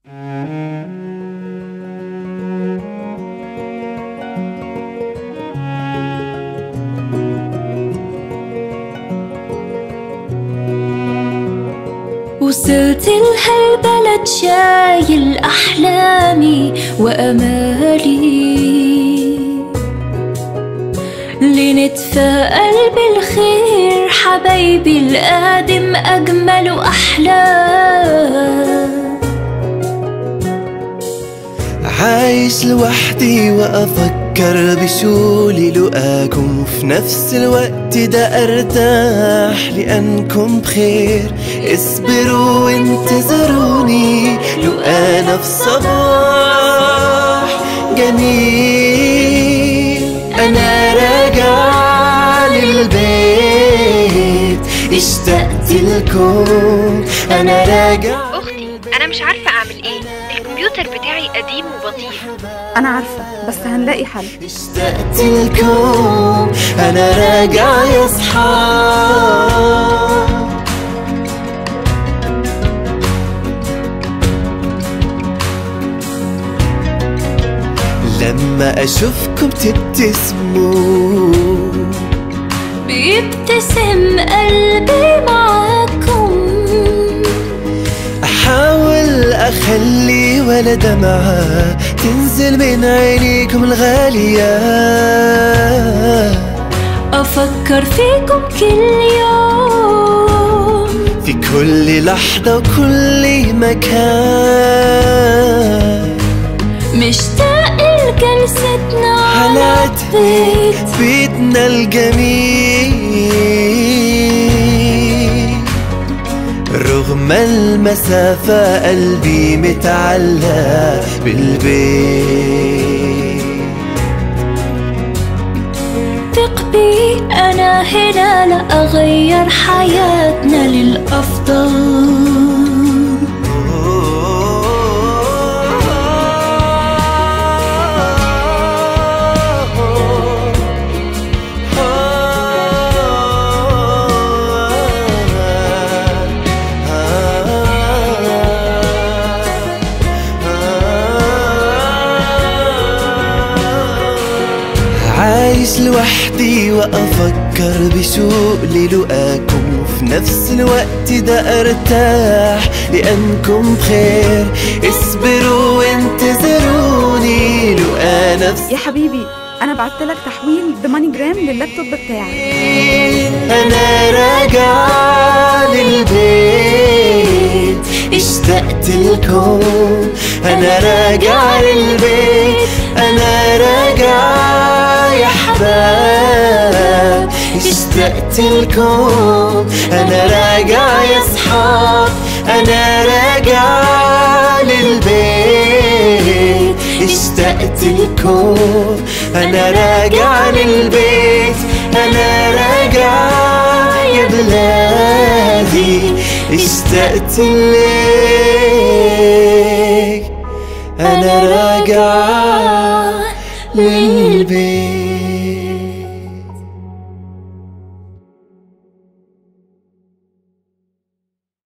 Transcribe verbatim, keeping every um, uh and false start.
وصلت لهالبلد شايل أحلامي وأمالي، لنتفائل بالخير حبايبي القادم أجمل وأحلى. عايش لوحدي وأفكر بشولي لقاكم، وفي نفس الوقت ده أرتاح لأنكم بخير. اصبروا وانتظروني لقانا في صباح جميل. أنا راجع للبيت اشتقت لكم، أنا راجع. أختي أنا مش عارفة أعمل إيه، الكمبيوتر بتاعي قديم وبطيء. أنا عارفة بس هنلاقي حل. اشتقت لكم، أنا راجع يا صحاب. لما أشوفكم تبتسموا بيبتسم قلبي معاكم. أحاول أخلي ولا دمعة تنزل من عينيكم الغالية. أفكر فيكم كل يوم، في كل لحظة وكل مكان. مشتاق لجلستنا على بيت بيتنا الجميل. رغم المسافة قلبي متعلق بالبيت. ثق بي أنا هنا لأغير حياتنا للأفضل. عايش لوحدي وأفكر بشوق للقاكم، وفي نفس الوقت ده أرتاح لأنكم بخير. اصبروا وانتظروني لقانا في. يا حبيبي أنا بعتلك تحويل بماني جرام لللابتوب بتاعي. أنا راجع للبيت اشتقت لكم، أنا راجع للبيت. أنا راجع يا حباب اشتقت لكم، أنا راجع يا صحاب. أنا راجع للبيت اشتقت لكم، أنا راجع للبيت. أنا راجع يا بلادي اشتقت لك.